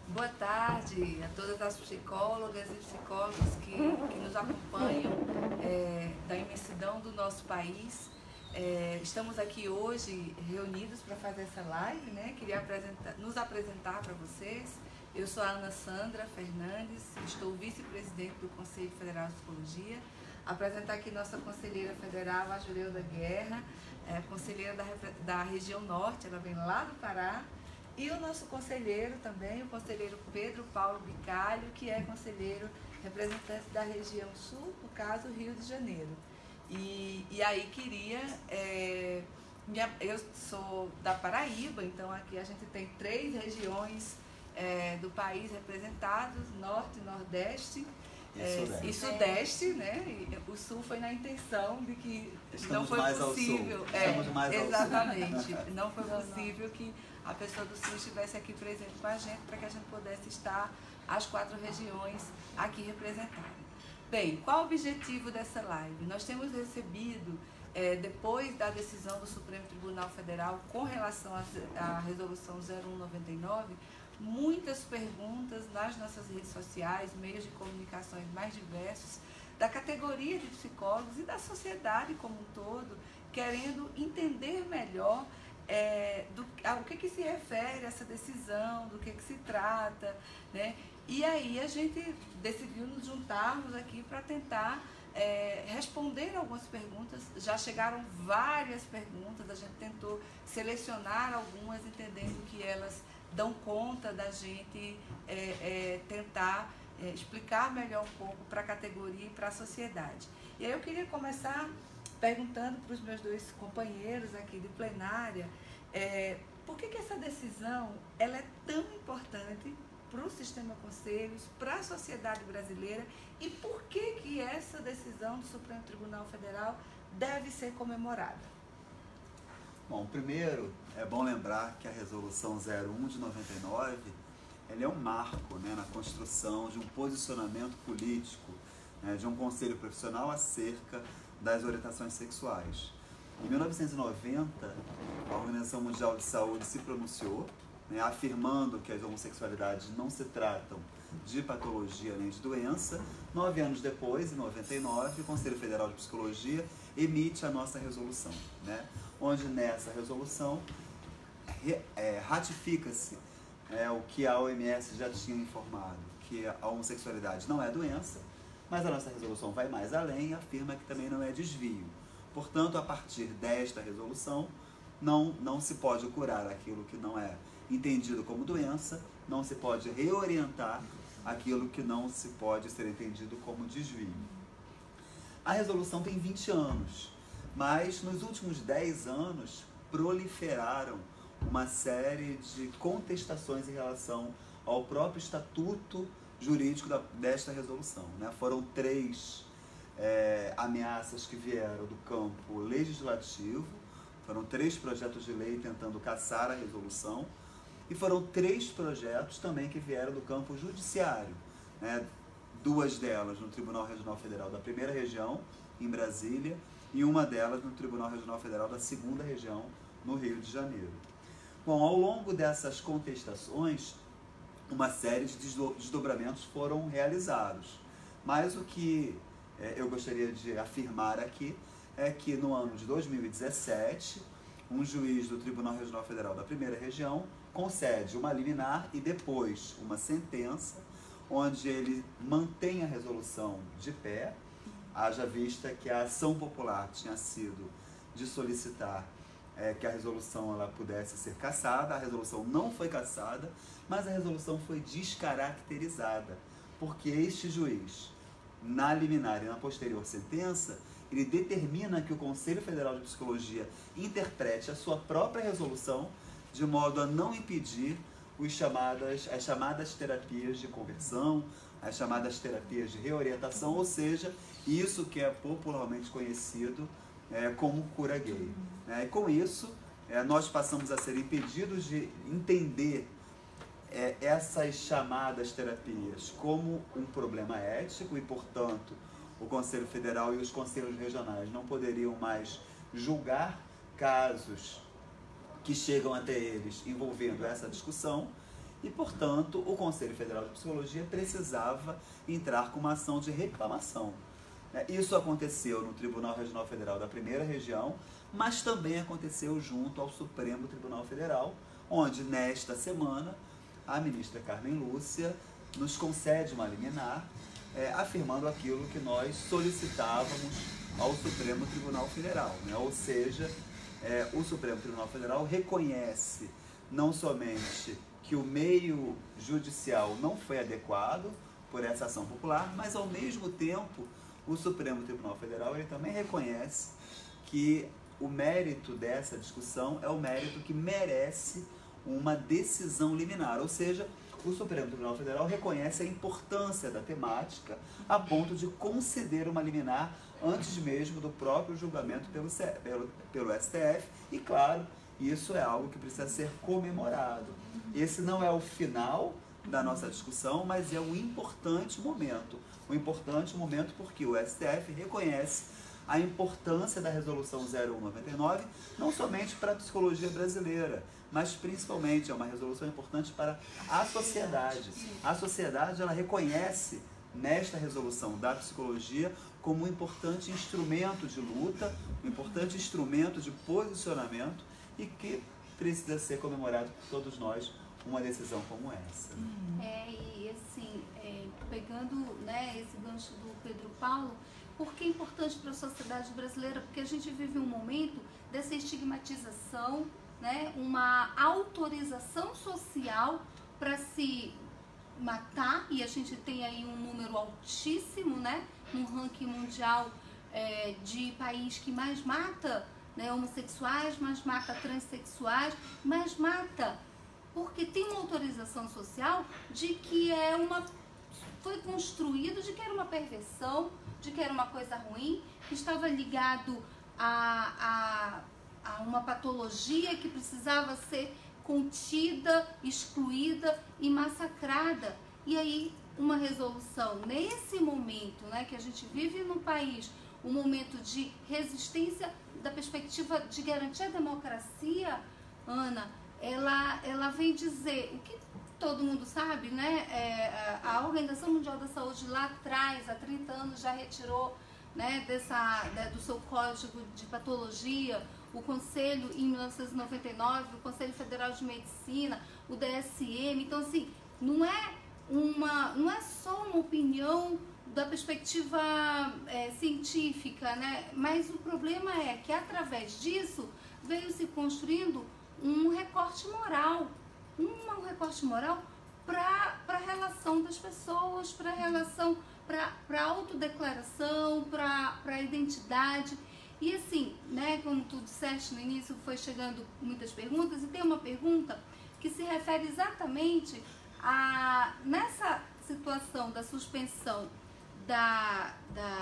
Boa tarde a todas as psicólogas e psicólogos que nos acompanham da imensidão do nosso país. Estamos aqui hoje reunidos para fazer essa live, né? Queria nos apresentar para vocês. Eu sou a Ana Sandra Fernandes, estou vice-presidente do Conselho Federal de Psicologia. Apresentar aqui nossa conselheira federal, a Juliana Guerra, conselheira da região norte, ela vem lá do Pará. E o nosso conselheiro também, o conselheiro Pedro Paulo Bicalho, que é conselheiro representante da região sul, no caso Rio de Janeiro. E aí queria, eu sou da Paraíba, então aqui a gente tem 3 regiões do país representadas, norte, nordeste e sudeste, né? E o sul foi na intenção de que não foi possível. Exatamente, não foi possível que a pessoa do sul estivesse aqui presente com a gente para que a gente pudesse estar as 4 regiões aqui representadas. Bem, qual o objetivo dessa live? Nós temos recebido, depois da decisão do Supremo Tribunal Federal com relação à resolução 0199, muitas perguntas nas nossas redes sociais, meios de comunicações mais diversos, da categoria de psicólogos e da sociedade como um todo, querendo entender melhor ao que se refere essa decisão, do que se trata, né? E aí a gente decidiu nos juntarmos aqui para tentar responder algumas perguntas. Já chegaram várias perguntas, a gente tentou selecionar algumas, entendendo que elas dão conta da gente tentar explicar melhor um pouco para a categoria e para a sociedade. E aí eu queria começar perguntando para os meus 2 companheiros aqui de plenária, por que essa decisão ela é tão importante para o sistema conselhos, para a sociedade brasileira, e por que essa decisão do Supremo Tribunal Federal deve ser comemorada? Bom, primeiro é bom lembrar que a resolução 01 de 99 ela é um marco, né, na construção de um posicionamento político, né, de um conselho profissional acerca das orientações sexuais. Em 1990, a Organização Mundial de Saúde se pronunciou, né, afirmando que as homossexualidades não se tratam de patologia nem de doença. 9 anos depois, em 99, o Conselho Federal de Psicologia emite a nossa resolução, né, onde nessa resolução ratifica-se o que a OMS já tinha informado, que a homossexualidade não é doença, mas a nossa resolução vai mais além e afirma que também não é desvio. Portanto, a partir desta resolução, não se pode curar aquilo que não é entendido como doença, não se pode reorientar aquilo que não se pode ser entendido como desvio. A resolução tem 20 anos, mas nos últimos 10 anos proliferaram uma série de contestações em relação ao próprio estatuto jurídico desta resolução, né? Foram 3 ameaças que vieram do campo legislativo, foram 3 projetos de lei tentando cassar a resolução, e foram 3 projetos também que vieram do campo judiciário, né? 2 delas no Tribunal Regional Federal da 1ª Região, em Brasília, e uma delas no Tribunal Regional Federal da 2ª Região, no Rio de Janeiro. Bom, ao longo dessas contestações, uma série de desdobramentos foram realizados, mas o que eu gostaria de afirmar aqui é que no ano de 2017, um juiz do Tribunal Regional Federal da 1ª Região concede uma liminar e depois uma sentença, onde ele mantém a resolução de pé, haja vista que a ação popular tinha sido de solicitar que a resolução ela pudesse ser cassada. A resolução não foi cassada, mas a resolução foi descaracterizada, porque este juiz, na liminar e na posterior sentença, ele determina que o Conselho Federal de Psicologia interprete a sua própria resolução de modo a não impedir as chamadas terapias de conversão, as chamadas terapias de reorientação, ou seja, isso que é popularmente conhecido como cura gay. E com isso, nós passamos a ser impedidos de entender essas chamadas terapias como um problema ético e, portanto, o Conselho Federal e os conselhos regionais não poderiam mais julgar casos que chegam até eles envolvendo essa discussão, e, portanto, o Conselho Federal de Psicologia precisava entrar com uma ação de reclamação. Isso aconteceu no Tribunal Regional Federal da Primeira Região, mas também aconteceu junto ao Supremo Tribunal Federal, onde, nesta semana, a ministra Carmen Lúcia nos concede uma liminar, afirmando aquilo que nós solicitávamos ao Supremo Tribunal Federal. Ou seja, o Supremo Tribunal Federal reconhece não somente que o meio judicial não foi adequado por essa ação popular, mas, ao mesmo tempo, o Supremo Tribunal Federal ele também reconhece que o mérito dessa discussão é o mérito que merece uma decisão liminar, ou seja, o Supremo Tribunal Federal reconhece a importância da temática a ponto de conceder uma liminar antes mesmo do próprio julgamento pelo STF e, claro, isso é algo que precisa ser comemorado. Esse não é o final da nossa discussão, mas é um importante momento. Um importante momento porque o STF reconhece a importância da Resolução 0199, não somente para a psicologia brasileira, mas principalmente é uma resolução importante para a sociedade. A sociedade ela reconhece nesta resolução da psicologia como um importante instrumento de luta, um importante instrumento de posicionamento e que precisa ser comemorado por todos nós uma decisão como essa. E assim, pegando, né, esse gancho do Pedro Paulo, por que é importante para a sociedade brasileira? Porque a gente vive um momento dessa estigmatização, né, uma autorização social para se matar, e a gente tem aí um número altíssimo, né, no ranking mundial de país que mais mata, né, homossexuais, mais mata transexuais, mais mata porque tem uma autorização social de que foi construído de que era uma perversão, de que era uma coisa ruim, que estava ligado a uma patologia que precisava ser contida, excluída e massacrada. E aí uma resolução nesse momento, né, que a gente vive no país, um momento de resistência da perspectiva de garantir a democracia, Ana, ela vem dizer o que todo mundo sabe, né? A Organização Mundial da Saúde lá atrás, há 30 anos, já retirou, né, do seu código de patologia, o Conselho, em 1999, o Conselho Federal de Medicina, o DSM. Então, assim, não é só uma opinião da perspectiva científica, né? Mas o problema é que, através disso, veio se construindo um recorte moral, para a relação das pessoas, para a relação, para a autodeclaração, para a identidade. E assim, né, como tu disseste no início, foi chegando muitas perguntas, e tem uma pergunta que se refere exatamente nessa situação da suspensão da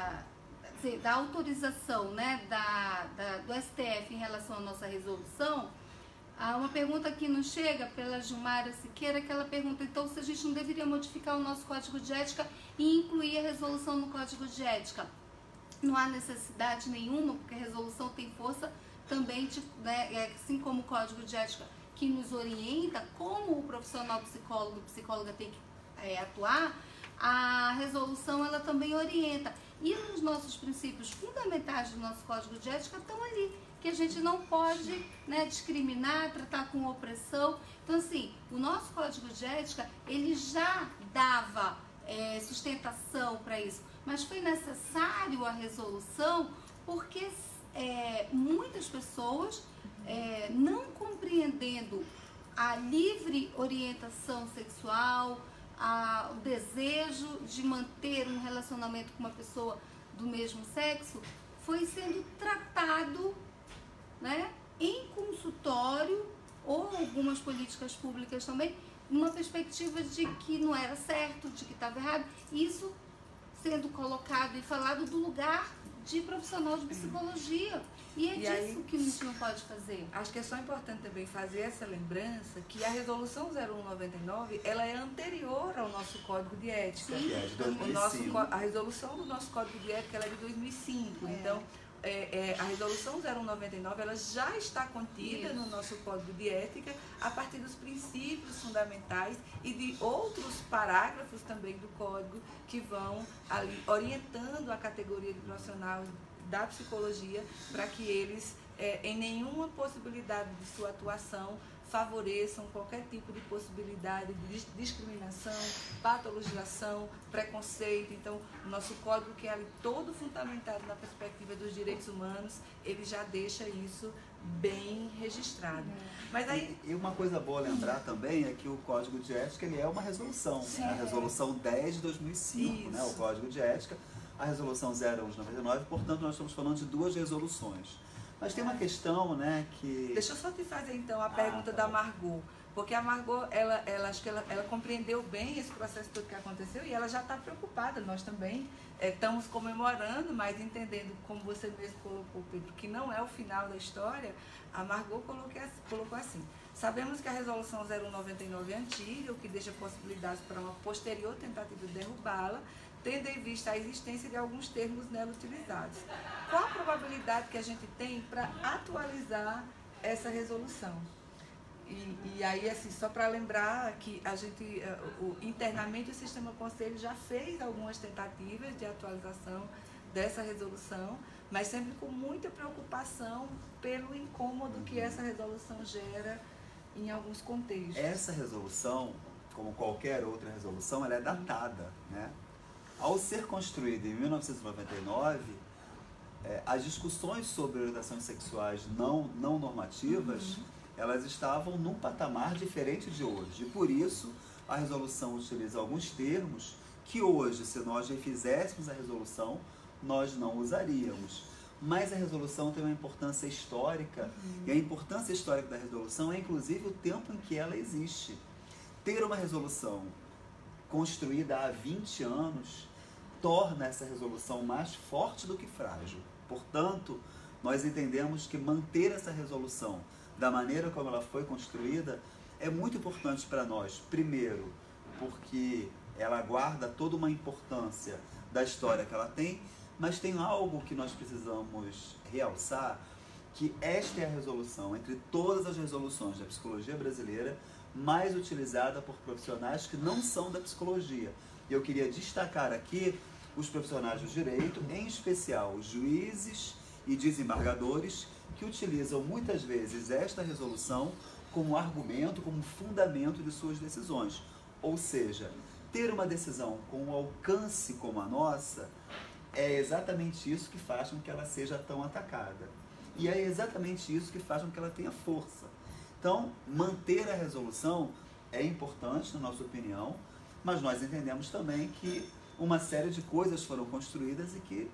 autorização, né, do STF em relação à nossa resolução. Há uma pergunta que nos chega pela Gilmara Siqueira, que ela pergunta, então, se a gente não deveria modificar o nosso Código de Ética e incluir a resolução no Código de Ética. Não há necessidade nenhuma, porque a resolução tem força também, né, assim como o Código de Ética que nos orienta, como o profissional psicóloga tem que atuar, a resolução ela também orienta. E os nossos princípios fundamentais do nosso Código de Ética estão ali, que a gente não pode, né, discriminar, tratar com opressão. Então, assim, o nosso Código de Ética, ele já dava sustentação para isso, mas foi necessário a resolução porque muitas pessoas, não compreendendo a livre orientação sexual, o desejo de manter um relacionamento com uma pessoa do mesmo sexo, foi sendo tratado, né, em consultório ou algumas políticas públicas também, numa perspectiva de que não era certo, de que estava errado, isso sendo colocado e falado do lugar de profissional de psicologia. E disso aí, que a gente não pode fazer. Acho que é só importante também fazer essa lembrança que a Resolução 0199, ela é anterior ao nosso Código de Ética. Sim. É de 2005. A resolução do nosso Código de Ética ela é de 2005. Então, a Resolução 0199 ela já está contida no nosso Código de Ética a partir dos princípios fundamentais fundamentais e de outros parágrafos também do Código que vão ali orientando a categoria de profissional da psicologia para que eles, em nenhuma possibilidade de sua atuação, favoreçam qualquer tipo de possibilidade de discriminação, patologização, preconceito. Então, o nosso código, que é ali todo fundamentado na perspectiva dos direitos humanos, ele já deixa isso bem registrado. Mas aí... E uma coisa boa lembrar também é que o Código de Ética ele é uma resolução, Sim, a Resolução 10 de 2005, né? O Código de Ética, a Resolução 01 de 99, portanto nós estamos falando de duas resoluções. Mas tem uma questão, né, que... Deixa eu só te fazer, então, a pergunta da Margot. Porque a Margot, acho que ela compreendeu bem esse processo todo que aconteceu e ela já está preocupada. Nós também estamos comemorando, mas entendendo, como você mesmo colocou, Pedro, que não é o final da história. A Margot colocou assim: sabemos que a Resolução 0199 é antiga, o que deixa possibilidades para uma posterior tentativa de derrubá-la, tendo em vista a existência de alguns termos nela utilizados. Qual a probabilidade que a gente tem para atualizar essa resolução? E aí, assim, só para lembrar que a gente, internamente, o Sistema Conselho já fez algumas tentativas de atualização dessa resolução, mas sempre com muita preocupação pelo incômodo que essa resolução gera em alguns contextos. Essa resolução, como qualquer outra resolução, ela é datada, né? Ao ser construída em 1999, as discussões sobre orientações sexuais não normativas, elas estavam num patamar diferente de hoje. E por isso, a resolução utiliza alguns termos que hoje, se nós refizéssemos a resolução, nós não usaríamos. Mas a resolução tem uma importância histórica, e a importância histórica da resolução é, inclusive, o tempo em que ela existe. Ter uma resolução construída há 20 anos torna essa resolução mais forte do que frágil. Portanto, nós entendemos que manter essa resolução da maneira como ela foi construída é muito importante para nós. Primeiro, porque ela guarda toda uma importância da história que ela tem, mas tem algo que nós precisamos realçar, que esta é a resolução, entre todas as resoluções da psicologia brasileira, mais utilizada por profissionais que não são da psicologia. E eu queria destacar aqui os profissionais do direito, em especial os juízes e desembargadores, que utilizam muitas vezes esta resolução como argumento, como fundamento de suas decisões. Ou seja, ter uma decisão com um alcance como a nossa é exatamente isso que faz com que ela seja tão atacada. E é exatamente isso que faz com que ela tenha força. Então, manter a resolução é importante, na nossa opinião, mas nós entendemos também que uma série de coisas foram construídas e que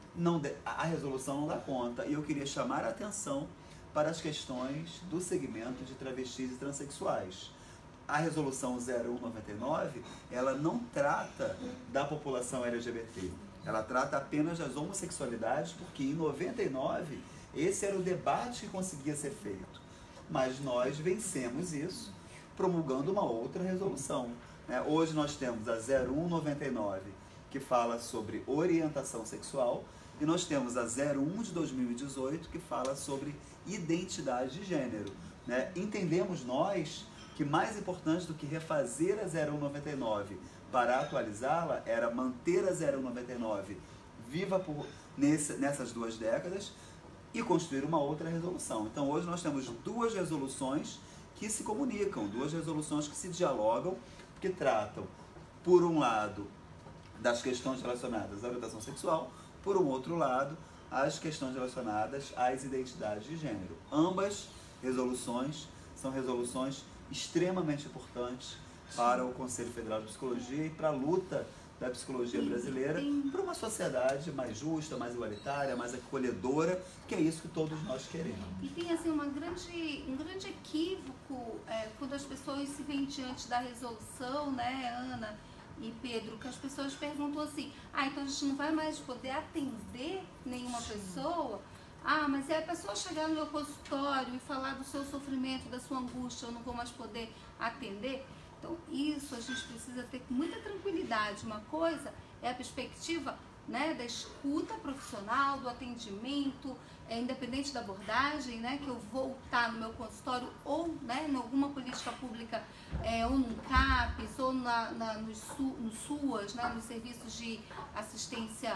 a resolução não dá conta. E eu queria chamar a atenção para as questões do segmento de travestis e transexuais. A resolução 0199, ela não trata da população LGBT, ela trata apenas das homossexualidades, porque em 99 esse era o debate que conseguia ser feito. Mas nós vencemos isso promulgando uma outra resolução. Hoje nós temos a 0199, que fala sobre orientação sexual, e nós temos a 01 de 2018, que fala sobre identidade de gênero. Entendemos nós que mais importante do que refazer a 0199 para atualizá-la era manter a 0199 viva nessas 2 décadas e construir uma outra resolução. Então hoje nós temos 2 resoluções que se comunicam, 2 resoluções que se dialogam, que tratam, por um lado, das questões relacionadas à orientação sexual, por um outro lado, as questões relacionadas às identidades de gênero. Ambas resoluções são resoluções extremamente importantes para o Conselho Federal de Psicologia e para a luta da psicologia brasileira para uma sociedade mais justa, mais igualitária, mais acolhedora, que é isso que todos nós queremos. E tem assim um grande equívoco quando as pessoas se veem diante da resolução, né, Ana e Pedro, que as pessoas perguntam assim: então a gente não vai mais poder atender nenhuma pessoa? Mas é a pessoa chegar no meu consultório e falar do seu sofrimento, da sua angústia, eu não vou mais poder atender? Então, isso a gente precisa ter com muita tranquilidade. Uma coisa é a perspectiva né, da escuta profissional, do atendimento, independente da abordagem, né, que eu vou estar no meu consultório ou, né, em alguma política pública, ou no CAPES, ou nos SUAS, né, nos serviços de assistência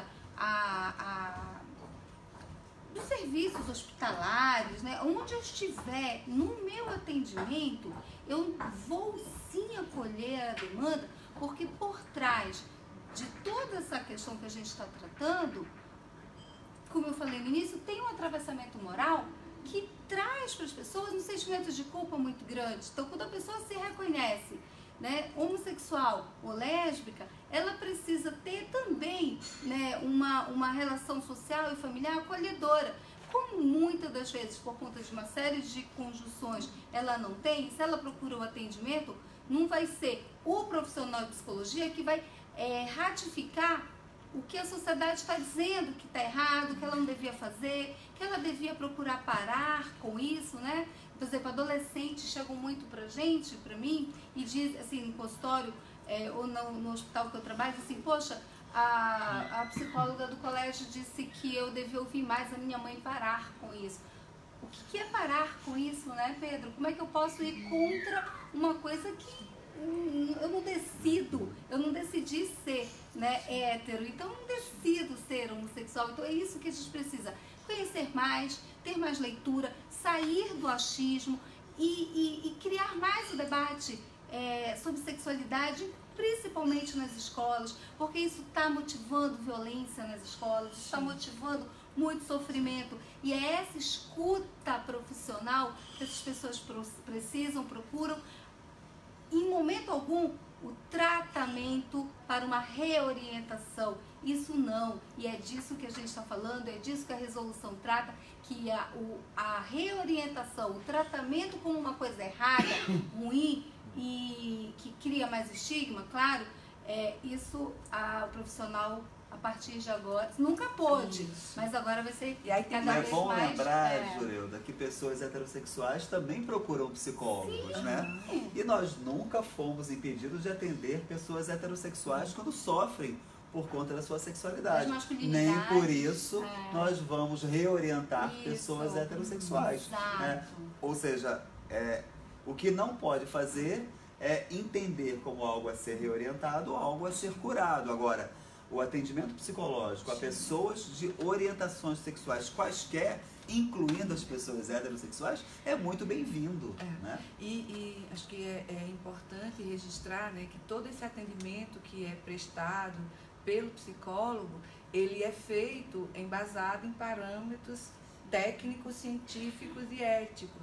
dos serviços hospitalares, né, onde eu estiver no meu atendimento, eu vou sim acolher a demanda, porque por trás de toda essa questão que a gente está tratando, como eu falei no início, tem um atravessamento moral que traz para as pessoas um sentimento de culpa muito grande. Então, quando a pessoa se reconhece, né, homossexual ou lésbica, ela precisa ter também, né, uma relação social e familiar acolhedora. Como muitas das vezes, por conta de uma série de conjunções, ela não tem, se ela procura o atendimento, não vai ser o profissional de psicologia que vai ratificar o que a sociedade está dizendo que está errado, que ela não devia fazer, que ela devia procurar parar com isso, né? Por exemplo, adolescentes chegam muito pra gente, pra mim, e dizem, assim, no consultório ou no hospital que eu trabalho, assim, poxa, a psicóloga do colégio disse que eu devia ouvir mais a minha mãe parar com isso. O que é parar com isso, né, Pedro? Como é que eu posso ir contra uma coisa que eu não decidi ser, né, hétero, então eu não decido ser homossexual. Então é isso que a gente precisa, conhecer mais, ter mais leitura, sair do achismo e criar mais o debate sobre sexualidade, principalmente nas escolas, porque isso está motivando violência nas escolas, está motivando muito sofrimento, e é essa escuta profissional que essas pessoas precisam, procuram. Em momento algum, o tratamento para uma reorientação. Isso não. E é disso que a gente está falando, é disso que a resolução trata, que a reorientação, o tratamento como uma coisa errada, ruim e que cria mais estigma, claro, isso a profissional, a partir de agora, nunca pôde, mas agora vai ser cada vez mais. É bom lembrar, Jurilda, que pessoas heterossexuais também procuram psicólogos, né? E nós nunca fomos impedidos de atender pessoas heterossexuais quando sofrem por conta da sua sexualidade. Nem por isso nós vamos reorientar pessoas heterossexuais. Né? Ou seja, o que não pode fazer é entender como algo a ser reorientado ou algo a ser curado. Agora, o atendimento psicológico a pessoas de orientações sexuais quaisquer, incluindo as pessoas heterossexuais, é muito bem-vindo. Né? E acho que é importante registrar, né, que todo esse atendimento que é prestado pelo psicólogo, ele é feito embasado em parâmetros técnicos, científicos e éticos.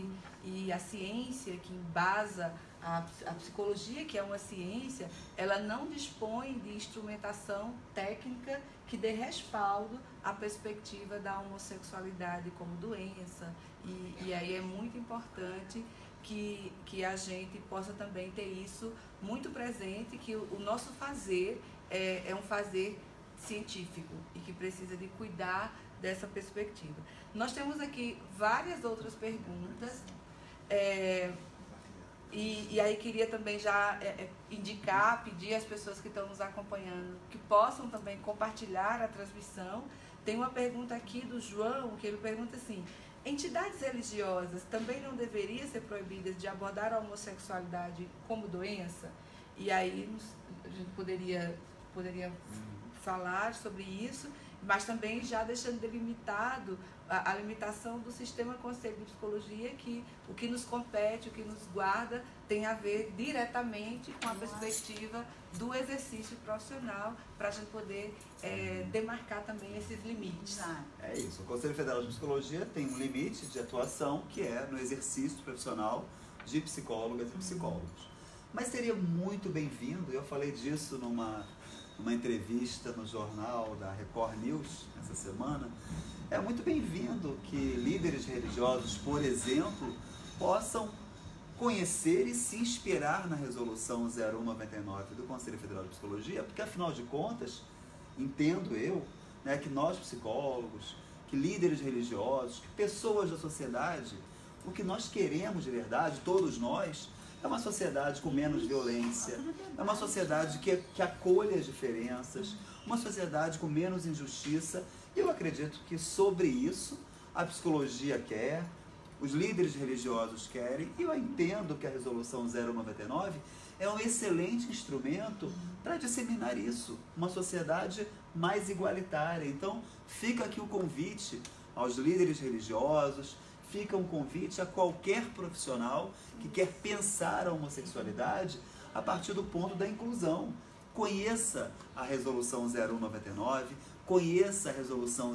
E a ciência que embasa a psicologia, que é uma ciência, ela não dispõe de instrumentação técnica que dê respaldo à perspectiva da homossexualidade como doença. E aí é muito importante que a gente possa também ter isso muito presente, que o nosso fazer é um fazer científico e que precisa de cuidar dessa perspectiva. Nós temos aqui várias outras perguntas. E aí queria também já indicar, pedir às pessoas que estão nos acompanhando que possam também compartilhar a transmissão. Tem uma pergunta aqui do João, que ele pergunta assim: entidades religiosas também não deveriam ser proibidas de abordar a homossexualidade como doença? E aí a gente poderia falar sobre isso, mas também já deixando delimitado a limitação do sistema Conselho de Psicologia, que o que nos compete, o que nos guarda, tem a ver diretamente com a perspectiva do exercício profissional, para a gente poder demarcar também esses limites. É isso, o Conselho Federal de Psicologia tem um limite de atuação, que é no exercício profissional de psicólogas e psicólogos. Mas seria muito bem-vindo, eu falei disso numa entrevista no jornal da Record News essa semana, é muito bem-vindo que líderes religiosos, por exemplo, possam conhecer e se inspirar na resolução 0199 do Conselho Federal de Psicologia, porque afinal de contas, entendo eu, né, que nós psicólogos, que líderes religiosos, que pessoas da sociedade, o que nós queremos de verdade, todos nós, é uma sociedade com menos violência, é uma sociedade que acolhe as diferenças, uma sociedade com menos injustiça. E eu acredito que sobre isso a psicologia quer, os líderes religiosos querem, e eu entendo que a Resolução 099 é um excelente instrumento para disseminar isso, uma sociedade mais igualitária. Então, fica aqui o convite aos líderes religiosos, fica um convite a qualquer profissional que quer pensar a homossexualidade a partir do ponto da inclusão. Conheça a Resolução 0199, conheça a Resolução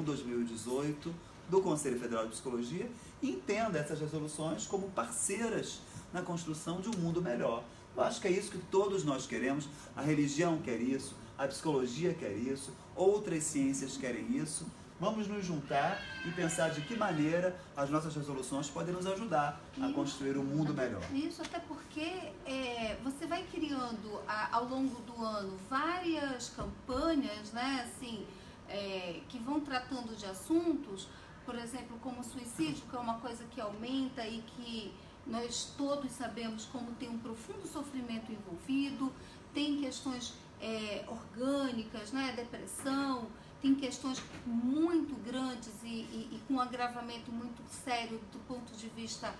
01/2018 do Conselho Federal de Psicologia e entenda essas resoluções como parceiras na construção de um mundo melhor. Eu acho que é isso que todos nós queremos, a religião quer isso, a psicologia quer isso, outras ciências querem isso. Vamos nos juntar e pensar de que maneira as nossas resoluções podem nos ajudar a construir um mundo melhor. Isso, até porque você vai criando ao longo do ano várias campanhas, né, assim, que vão tratando de assuntos, por exemplo, como o suicídio, que é uma coisa que aumenta e que nós todos sabemos como tem um profundo sofrimento envolvido, tem questões orgânicas, né, depressão, tem questões muito grandes e com um agravamento muito sério do ponto de vista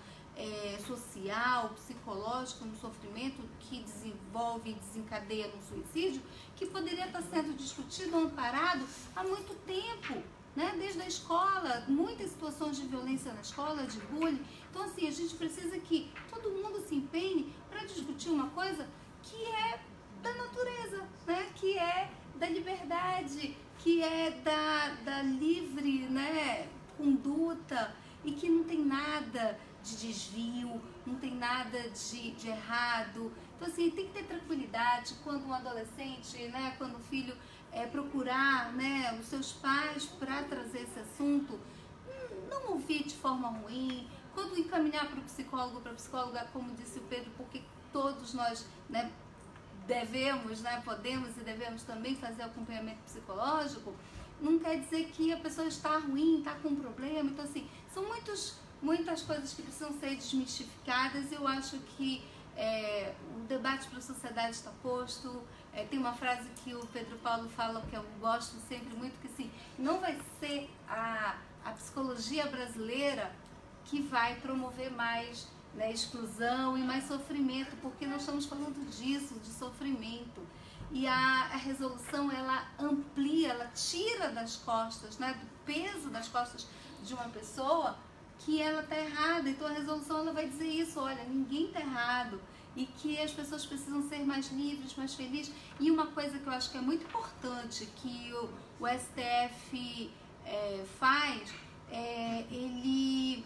social, psicológico, no sofrimento que desenvolve e desencadeia no suicídio, que poderia estar sendo discutido, amparado há muito tempo, né? Desde a escola, muitas situações de violência na escola, de bullying. Então, assim, a gente precisa que todo mundo se empenhe para discutir uma coisa que é da natureza, né? Que é da liberdade, que é da livre, né, conduta, e que não tem nada de desvio, não tem nada de errado. Então, assim, tem que ter tranquilidade quando um adolescente, né, quando o filho procurar, né, os seus pais para trazer esse assunto, não ouvir de forma ruim, quando encaminhar para o psicólogo, para a psicóloga, como disse o Pedro, porque todos nós, né, devemos, né, podemos e devemos também fazer acompanhamento psicológico, não quer dizer que a pessoa está ruim, está com um problema. Então, assim, são muitas coisas que precisam ser desmistificadas. Eu acho que o debate para a sociedade está posto. Tem uma frase que o Pedro Paulo fala, que eu gosto sempre muito, que assim, não vai ser a psicologia brasileira que vai promover mais, né, exclusão e mais sofrimento, porque nós estamos falando disso, de sofrimento. E a resolução, ela amplia, ela tira das costas, né, do peso das costas de uma pessoa que ela está errada. Então a resolução, ela vai dizer isso: olha, ninguém está errado, e que as pessoas precisam ser mais livres, mais felizes. E uma coisa que eu acho que é muito importante que o STF faz, ele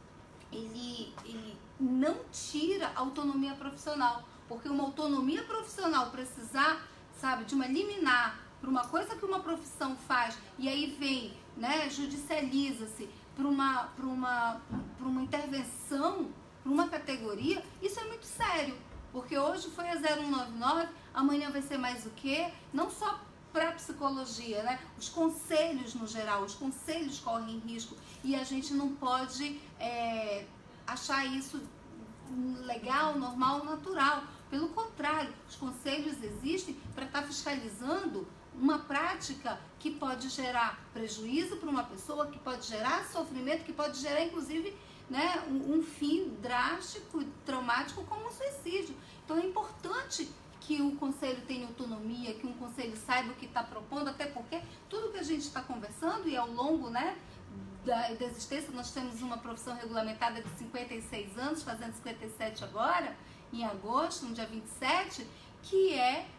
não tira a autonomia profissional, porque uma autonomia profissional precisar, sabe, de uma liminar para uma coisa que uma profissão faz, e aí vem, né, judicializa-se para uma intervenção, para uma categoria, isso é muito sério, porque hoje foi a 0199, amanhã vai ser mais o quê? Não só para a psicologia, né? Os conselhos no geral, os conselhos correm risco, e a gente não pode achar isso legal, normal, natural. Pelo contrário, os conselhos existem para estar fiscalizando uma prática que pode gerar prejuízo para uma pessoa, que pode gerar sofrimento, que pode gerar, inclusive, né, um fim drástico, traumático, como um suicídio. Então é importante que o conselho tenha autonomia, que um conselho saiba o que está propondo, até porque tudo que a gente está conversando, e ao longo, né, da existência, nós temos uma profissão regulamentada de 56 anos, fazendo 57 agora, em agosto, no dia 27, que é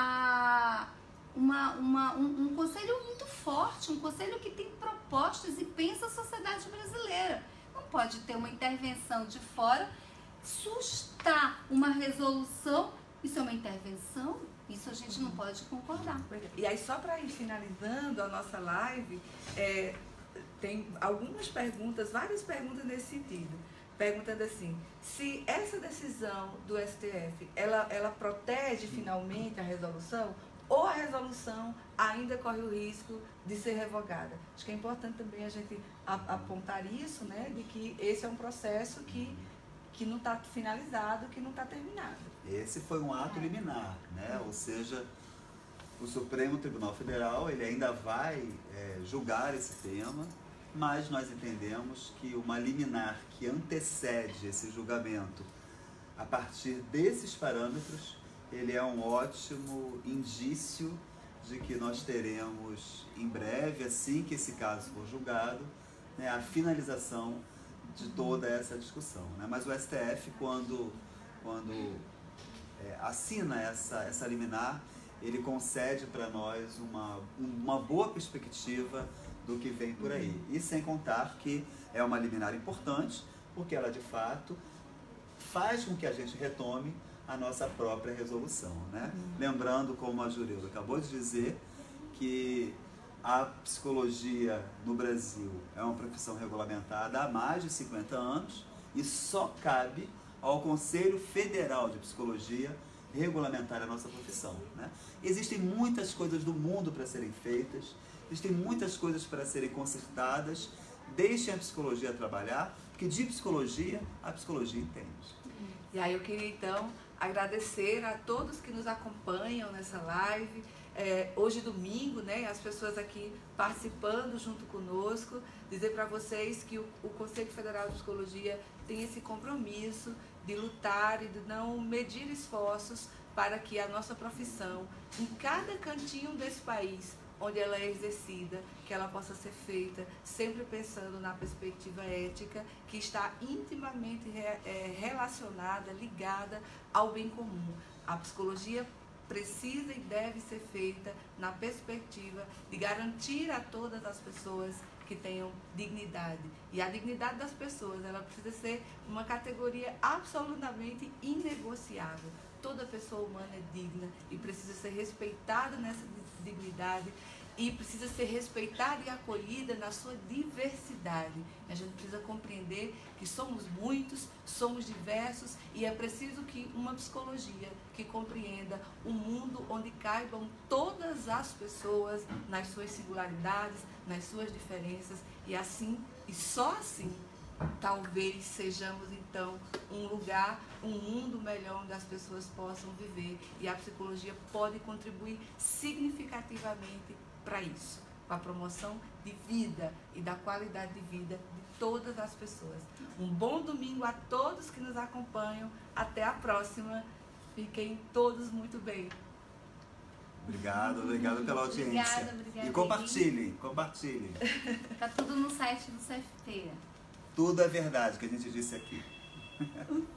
um conselho muito forte, um conselho que tem propostas e pensa a sociedade brasileira. Não pode ter uma intervenção de fora, sustar uma resolução. Isso é uma intervenção? Isso a gente não pode concordar. E aí, só para ir finalizando a nossa live, tem algumas perguntas, várias perguntas nesse sentido. Perguntando assim, se essa decisão do STF, ela protege finalmente a resolução, ou a resolução ainda corre o risco de ser revogada? Acho que é importante também a gente apontar isso, né, de que esse é um processo que que não está finalizado, que não está terminado. Esse foi um ato liminar, né? Ou seja, o Supremo Tribunal Federal ele ainda vai julgar esse tema, mas nós entendemos que uma liminar que antecede esse julgamento a partir desses parâmetros, ele é um ótimo indício de que nós teremos em breve, assim que esse caso for julgado, né, a finalização de toda essa discussão, né? Mas o STF, quando assina essa liminar, ele concede para nós uma boa perspectiva do que vem por aí. E sem contar que é uma liminar importante, porque ela de fato faz com que a gente retome a nossa própria resolução, né? Lembrando, como a Jurilda acabou de dizer, que a psicologia no Brasil é uma profissão regulamentada há mais de 50 anos e só cabe ao Conselho Federal de Psicologia regulamentar a nossa profissão, né? Existem muitas coisas do mundo para serem feitas, existem muitas coisas para serem consertadas. Deixem a psicologia trabalhar, porque de psicologia, a psicologia entende. E aí eu queria então agradecer a todos que nos acompanham nessa live. Hoje domingo, né, as pessoas aqui participando junto conosco, dizer para vocês que o Conselho Federal de Psicologia tem esse compromisso de lutar e de não medir esforços para que a nossa profissão, em cada cantinho desse país onde ela é exercida, que ela possa ser feita sempre pensando na perspectiva ética, que está intimamente relacionada, ligada ao bem comum. A psicologia precisa e deve ser feita na perspectiva de garantir a todas as pessoas que tenham dignidade. E a dignidade das pessoas, ela precisa ser uma categoria absolutamente inegociável. Toda pessoa humana é digna e precisa ser respeitada nessa dignidade e precisa ser respeitada e acolhida na sua diversidade. A gente precisa compreender que somos muitos, somos diversos e é preciso que uma psicologia que compreenda um mundo onde caibam todas as pessoas nas suas singularidades, nas suas diferenças e assim, e só assim, talvez sejamos então um lugar, um mundo melhor onde as pessoas possam viver, e a psicologia pode contribuir significativamente para isso, para a promoção de vida e da qualidade de vida de todas as pessoas. Um bom domingo a todos que nos acompanham. Até a próxima. Fiquem todos muito bem. Obrigado pela audiência. Obrigada, e compartilhem. Tá tudo no site do CFP. Tudo é verdade que a gente disse aqui.